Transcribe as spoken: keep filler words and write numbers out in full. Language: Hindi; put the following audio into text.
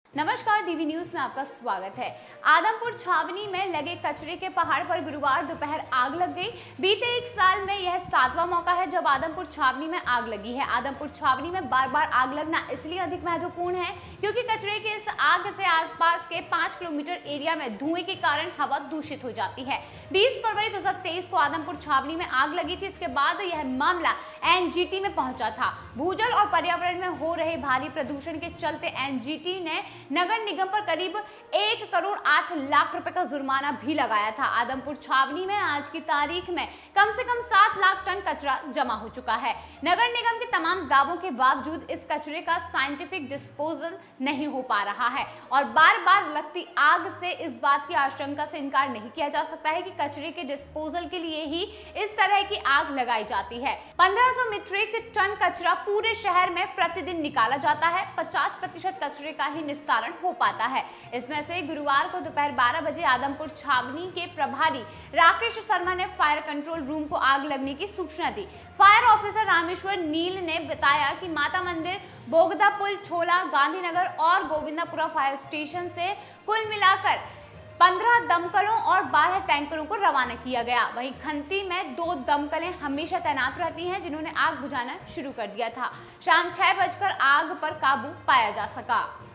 नमस्कार, डीवी न्यूज में आपका स्वागत है। आदमपुर छावनी में लगे कचरे के पहाड़ पर गुरुवार दोपहर आग लग गई। बीते एक साल में यह सातवां मौका है जब आदमपुर छावनी में आग लगी है। आदमपुर छावनी में बार बार आग लगना इसलिए अधिक महत्वपूर्ण है क्योंकि कचरे की इस आग से आसपास के पाँच किलोमीटर एरिया में धुएं के कारण हवा दूषित हो जाती है। बीस फरवरी दो हजार तेईस को आदमपुर छावनी में आग लगी थी। इसके बाद यह मामला एनजीटी में पहुंचा था। भूजल और पर्यावरण में हो रहे भारी प्रदूषण के चलते एनजीटी ने नगर निगम पर करीब एक करोड़ आठ लाख रुपए का जुर्माना भी लगाया था। आदमपुर छावनी में आज की तारीख में कम से कम सात लाख टन कचरा जमा हो चुका है। नगर निगम के तमाम दावों के बावजूद इस कचरे का साइंटिफिक डिस्पोजल नहीं हो पा रहा है और बार बार लगती आग से इस बात की आशंका से इनकार नहीं किया जा सकता है कि कचरे के डिस्पोजल के लिए ही इस तरह की आग लगाई जाती है। पंद्रह सौ मीट्रिक टन कचरा पूरे शहर में प्रतिदिन निकाला जाता है। पचास प्रतिशत कचरे का ही निस्तारण हो पाता है। इसमें से गुरुवार को दोपहर बारह बजे आदमपुर छावनी के प्रभारी राकेश शर्मा ने फायर कंट्रोल रूम को आग लगने की सूचना दी। फायर ऑफिसर रामेश्वर नील ने बताया कि माता मंदिर, बोगदा पुल, छोला, गांधीनगर और गोविंदापुरा फायर स्टेशन से कुल मिलाकर पंद्रह दमकलों और बारह टैंकरों को रवाना किया गया। वहीं खंती में दो दमकलें हमेशा तैनात रहती हैं जिन्होंने आग बुझाना शुरू कर दिया था। शाम छह बजकर आग पर काबू पाया जा सका।